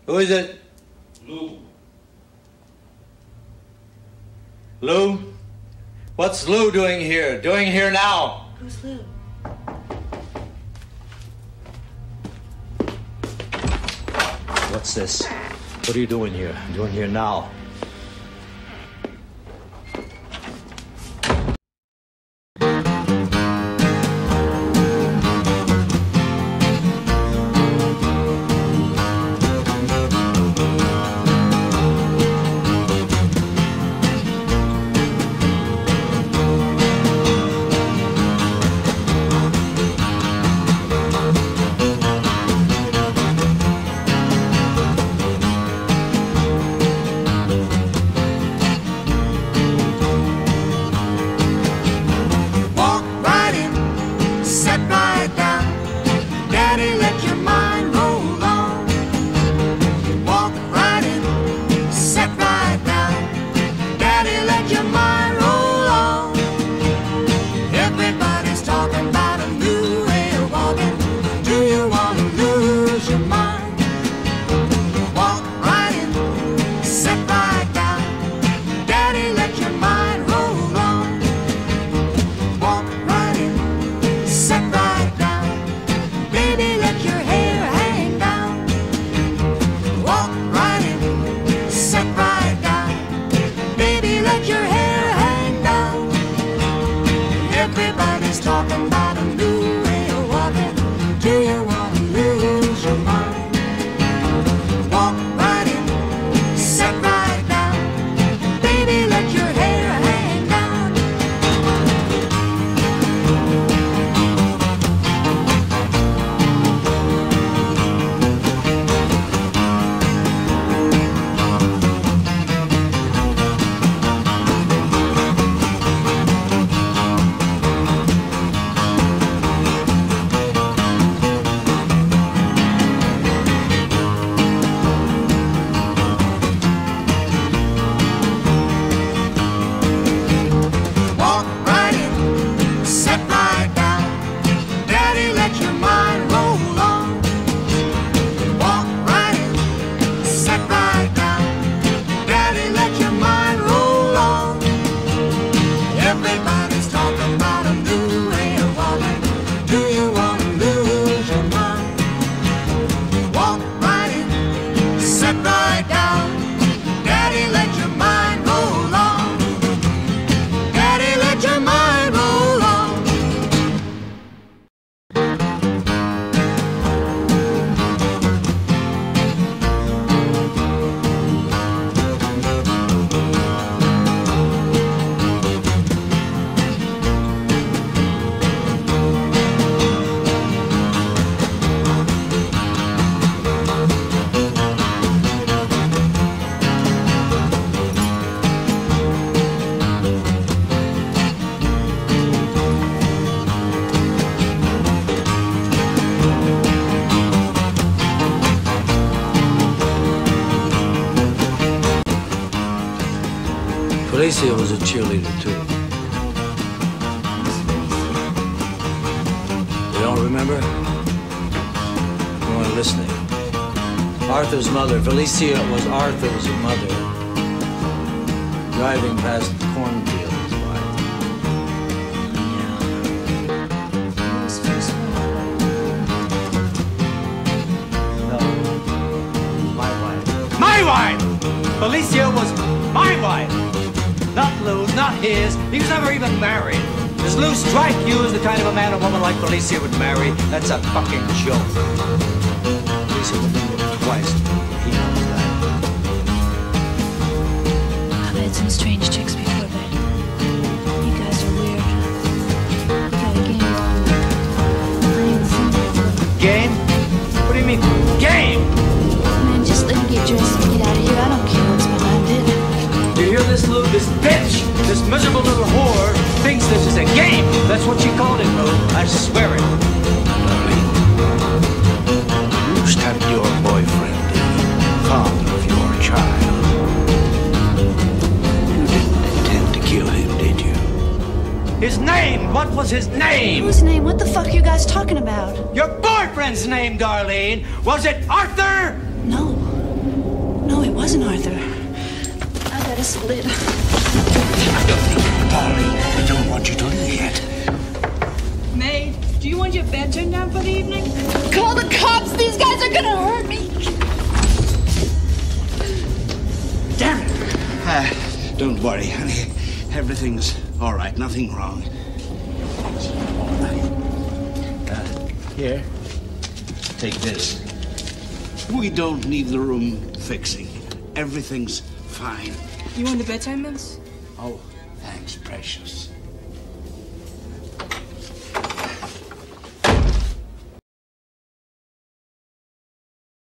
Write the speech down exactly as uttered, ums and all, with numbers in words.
Who is it? Lou. Lou? What's Lou doing here? Doing here now? Who's Lou? What's this? What are you doing here? Doing here now? Felicia was a cheerleader, too. You don't remember? You weren't listening. Arthur's mother, Felicia was Arthur's mother, driving past the cornfields. No, my wife. My wife! Felicia was my wife! Not Lou's, not his. He was never even married. Does Lou strike you as the kind of a man a woman like Felicia would marry? That's a fucking joke. Felicia would think of it twice. He knows that. I've had some strange chicks before, but you guys are weird. You got a game on me. I ain't seen it. Game? What do you mean, game? Man, just let me get dressed and get out of here. I don't care what's behind it. Do you hear this, Lou? This bitch, this miserable little whore, thinks this is a game. That's what she called it, Lou. I swear it. Darling, you stabbed your boyfriend, the father of your child. You didn't intend to kill him, did you? His name! What was his name? Whose name? What the fuck are you guys talking about? Your boyfriend's name, Darlene! Was it Arthur? No. wasn't Arthur. I got us lit. Darling, I don't want you to leave yet. Maid, do you want your bed turned down for the evening? Call the cops! These guys are gonna hurt me! Damn it! Uh, don't worry, honey. Everything's all right. Nothing wrong. All right. Uh, here. Take this. We don't need the room fixing. Everything's fine. You want the bedtime mints? Oh, thanks, precious.